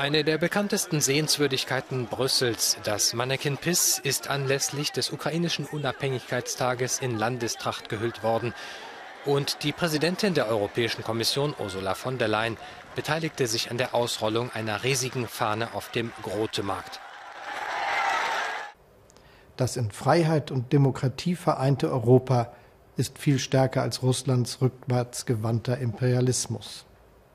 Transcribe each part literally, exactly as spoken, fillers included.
Eine der bekanntesten Sehenswürdigkeiten Brüssels, das Mannequin Pis, ist anlässlich des ukrainischen Unabhängigkeitstages in Landestracht gehüllt worden. Und die Präsidentin der Europäischen Kommission, Ursula von der Leyen, beteiligte sich an der Ausrollung einer riesigen Fahne auf dem Grote-Markt. Das in Freiheit und Demokratie vereinte Europa ist viel stärker als Russlands rückwärtsgewandter Imperialismus.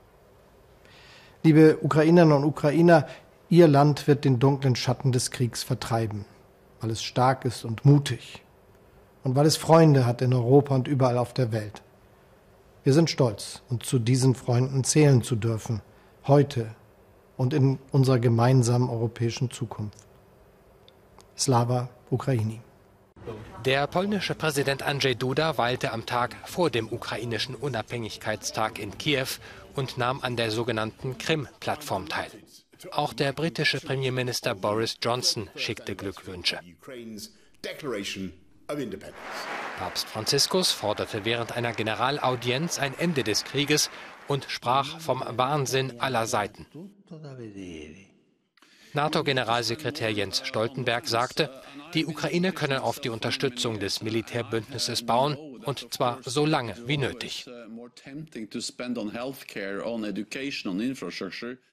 Liebe Ukrainerinnen und Ukrainer, Ihr Land wird den dunklen Schatten des Kriegs vertreiben, weil es stark ist und mutig und weil es Freunde hat in Europa und überall auf der Welt. Wir sind stolz, und zu diesen Freunden zählen zu dürfen, heute und in unserer gemeinsamen europäischen Zukunft. Slava Ukraini. Der polnische Präsident Andrzej Duda weilte am Tag vor dem ukrainischen Unabhängigkeitstag in Kiew und nahm an der sogenannten Krim-Plattform teil. Auch der britische Premierminister Boris Johnson schickte Glückwünsche. Papst Franziskus forderte während einer Generalaudienz ein Ende des Krieges und sprach vom Wahnsinn aller Seiten. NATO-Generalsekretär Jens Stoltenberg sagte, die Ukraine könne auf die Unterstützung des Militärbündnisses bauen, und zwar so lange wie nötig.